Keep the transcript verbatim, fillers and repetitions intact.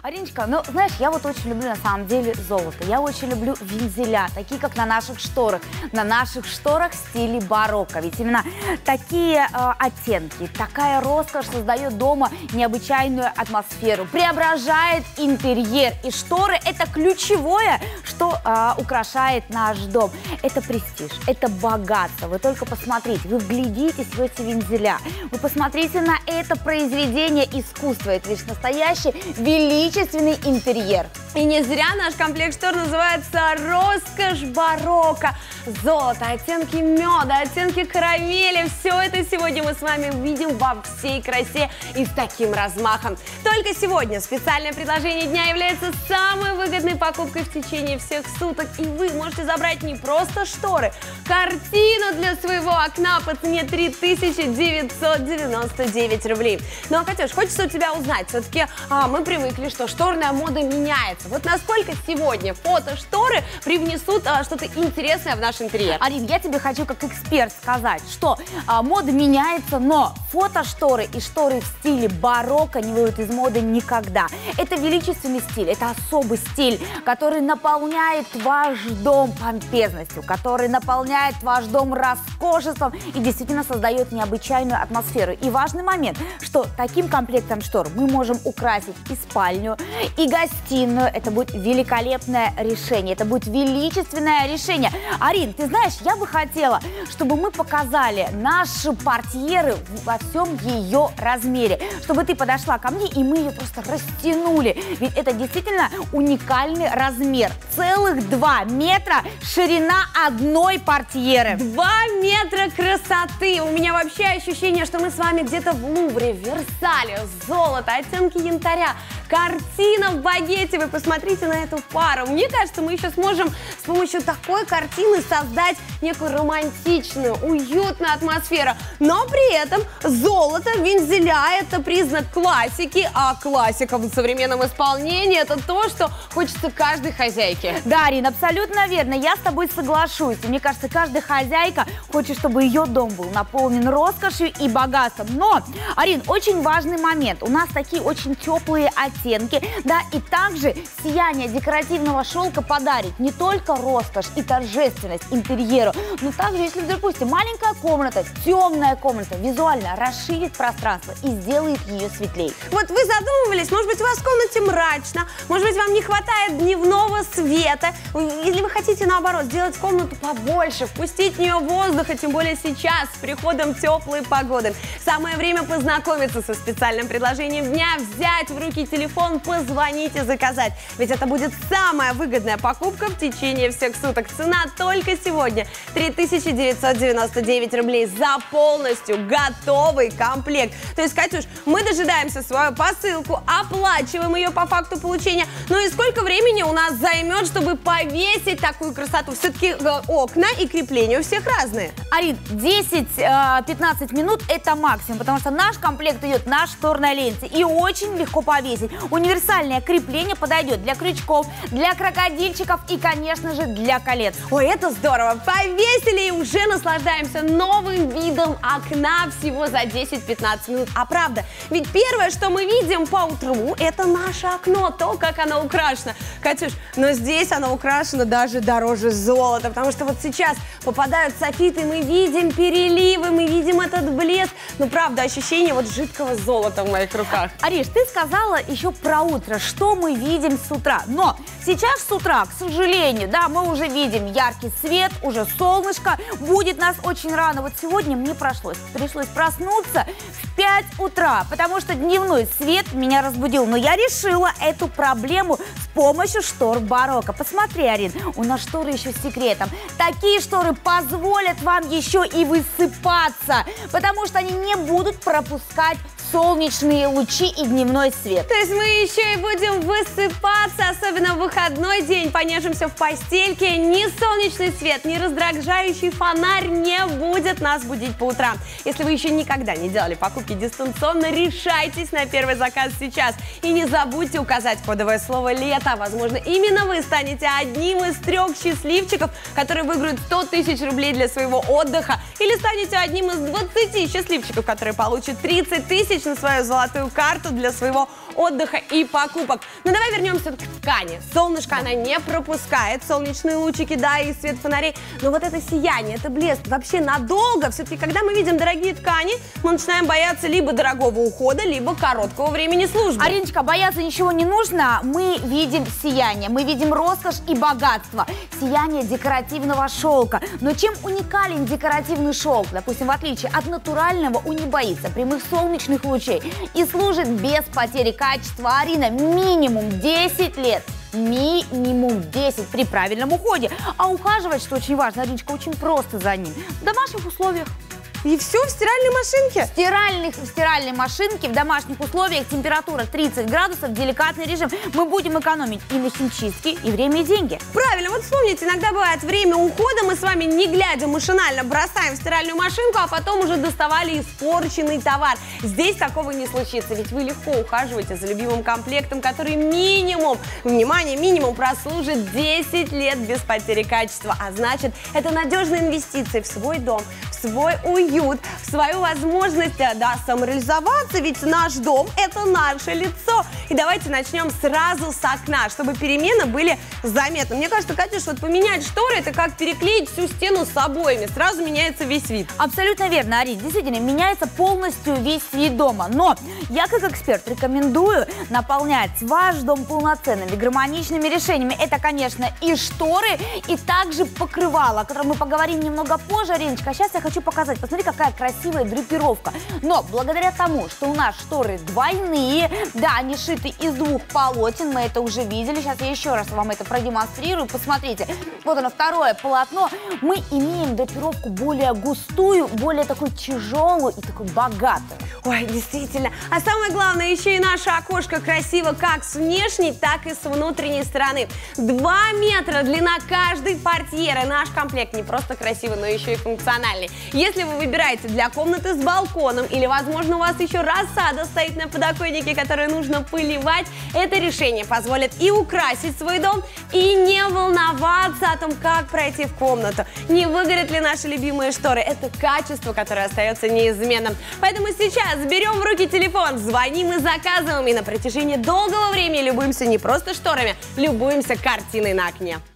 Ариночка, ну, знаешь, я вот очень люблю, на самом деле, золото. Я очень люблю вензеля, такие, как на наших шторах. На наших шторах в стиле барокко. Ведь именно такие э, оттенки, такая роскошь создает дома необычайную атмосферу, преображает интерьер. И шторы – это ключевое, что э, украшает наш дом. Это престиж, это богатство. Вы только посмотрите, вы вглядитесь в эти вензеля. Вы посмотрите на это произведение искусства. Это лишь настоящий величественный интерьер. И не зря наш комплект штор называется «Роскошь барокко». Золото, оттенки меда, оттенки карамели. Все это сегодня мы с вами увидим во всей красе и с таким размахом. Только сегодня специальное предложение дня является самой выгодной покупкой в течение всех суток. И вы можете забрать не просто шторы, картину для своего окна по цене три тысячи девятьсот девяносто девять рублей. Ну а, Катюш, хочется у тебя узнать, все-таки а, мы привыкли, что шторная мода меняется. Вот насколько сегодня фото-шторы привнесут а, что-то интересное в наш интерьер? Арин, я тебе хочу как эксперт сказать, что а, мода меняется, но фото-шторы и шторы в стиле барокко не выйдут из моды никогда. Это величественный стиль, это особый стиль, который наполняет ваш дом помпезностью, который наполняет ваш дом роскошеством и действительно создает необычайную атмосферу. И важный момент, что таким комплектом штор мы можем украсить и спальню, и гостиную. Это будет великолепное решение, это будет величественное решение. Арин, ты знаешь, я бы хотела, чтобы мы показали наши портьеры во всем ее размере, чтобы ты подошла ко мне и мы ее просто растянули. Ведь это действительно уникальный размер. Целых два метра ширина одной портьеры. Два метра красоты. У меня вообще ощущение, что мы с вами где-то в Лувре, в Версале. Золото, оттенки янтаря, картина в багете. Вы посмотрите на эту пару. Мне кажется, мы еще сможем с помощью такой картины создать некую романтичную, уютную атмосферу. Но при этом золото, вензеля – это признак классики, а классика в современном исполнении – это то, что хочется каждой хозяйке. Да, Арин, абсолютно верно. Я с тобой соглашусь. И мне кажется, каждая хозяйка хочет, чтобы ее дом был наполнен роскошью и богатством. Но, Арин, очень важный момент. У нас такие очень теплые оттенки, да, и также сияние декоративного шелка подарит не только роскошь и торжественность интерьеру, но также, если, допустим, маленькая комната, темная комната, визуально расширит пространство и сделает ее светлее. Вот вы задумывались, может быть, у вас в комнате мрачно, может быть, вам не хватает дневного света, или вы хотите, наоборот, сделать комнату побольше, впустить в нее воздуха, тем более сейчас, с приходом теплой погоды. Самое время познакомиться со специальным предложением дня, взять в руки телефон, позвонить и заказать. Ведь это будет самая выгодная покупка в течение всех суток. Цена только сегодня три тысячи девятьсот девяносто девять рублей за полностью готовый комплект. То есть, Катюш, мы дожидаемся свою посылку, оплачиваем ее по факту получения. Ну и сколько времени у нас займет, чтобы повесить такую красоту? Все-таки э, окна и крепления у всех разные. Арин, десять-пятнадцать минут это максимум, потому что наш комплект идет на шторной ленте и очень легко повесить. Универсальное крепление подойдет для крючков, для крокодильчиков и, конечно же, для колец. Ой, это здорово! Повесили и уже наслаждаемся новым видом окна всего за десять-пятнадцать минут. А правда, ведь первое, что мы видим по утру, это наше окно, то, как оно украшено. Катюш, но здесь оно украшено даже дороже золота, потому что вот сейчас попадают софиты, мы видим переливы, мы видим этот блеск. Ну, правда, ощущение вот жидкого золота в моих руках. Ариш, ты сказала еще про утро, что мы видим с утра. Но сейчас с утра, к сожалению, да, мы уже видим яркий свет, уже солнышко, будет нас очень рано. Вот сегодня мне пришлось, пришлось проснуться в пять утра, потому что дневной свет меня разбудил. Но я решила эту проблему с помощью штор барокко. Посмотри, Арин, у нас шторы еще с секретом. Такие шторы позволят вам еще и высыпаться, потому что они не будут пропускать солнечные лучи и дневной свет. То есть мы еще и будем высыпаться, особенно в выходной день, понежимся в постельке. Ни солнечный свет, ни раздражающий фонарь не будет нас будить по утрам. Если вы еще никогда не делали покупки дистанционно, решайтесь на первый заказ сейчас. И не забудьте указать кодовое слово «Лето». Возможно, именно вы станете одним из трех счастливчиков, которые выиграют сто тысяч рублей для своего отдыха. Или станете одним из двадцати счастливчиков, которые получат тридцать тысяч на свою золотую карту для своего отдыха и покупок. Но давай вернемся к ткани. Солнышко она не пропускает, солнечные лучики, да, и свет фонарей. Но вот это сияние, это блеск вообще надолго. Все-таки, когда мы видим дорогие ткани, мы начинаем бояться либо дорогого ухода, либо короткого времени службы. Ариночка, бояться ничего не нужно. Мы видим сияние, мы видим роскошь и богатство. Сияние декоративного шелка. Но чем уникален декоративный шелк? Допустим, в отличие от натурального, он не боится прямых солнечных лучей и служит без потери качества. Арина, минимум десять лет. Минимум десять при правильном уходе. А ухаживать, что очень важно, Ариночка, очень просто за ним. В домашних условиях. И все в стиральной машинке? В, стиральных, в стиральной машинке в домашних условиях температура тридцать градусов, деликатный режим. Мы будем экономить и на химчистке, и время, и деньги. Правильно, вот вспомните, иногда бывает время ухода, мы с вами не глядя машинально бросаем в стиральную машинку, а потом уже доставали испорченный товар. Здесь такого не случится, ведь вы легко ухаживаете за любимым комплектом, который минимум, внимание, минимум прослужит десять лет без потери качества. А значит, это надежные инвестиции в свой дом, в свой уют, в свою возможность, да, самореализоваться, ведь наш дом – это наше лицо. И давайте начнем сразу с окна, чтобы перемены были заметны. Мне кажется, Катюш, вот поменять шторы – это как переклеить всю стену с обоями, сразу меняется весь вид. Абсолютно верно, Арин, действительно, меняется полностью весь вид дома. Но я, как эксперт, рекомендую наполнять ваш дом полноценными, гармоничными решениями. Это, конечно, и шторы, и также покрывало, о котором мы поговорим немного позже, Ариночка. А сейчас я хочу показать. Посмотри, какая красивая драпировка. Но благодаря тому, что у нас шторы двойные, да, они шиты из двух полотен, мы это уже видели. Сейчас я еще раз вам это продемонстрирую. Посмотрите, вот оно, второе полотно. Мы имеем драпировку более густую, более такой тяжелую и такой богатую. Ой, действительно. А самое главное, еще и наше окошко красиво как с внешней, так и с внутренней стороны. Два метра длина каждой портьеры. Наш комплект не просто красивый, но еще и функциональный. Если вы выбираете для комнаты с балконом или, возможно, у вас еще рассада стоит на подоконнике, которую нужно поливать, это решение позволит и украсить свой дом, и не волноваться о том, как пройти в комнату. Не выгорят ли наши любимые шторы? Это качество, которое остается неизменным. Поэтому сейчас берем в руки телефон, звоним и заказываем, и на протяжении долгого времени любуемся не просто шторами, любуемся картиной на окне.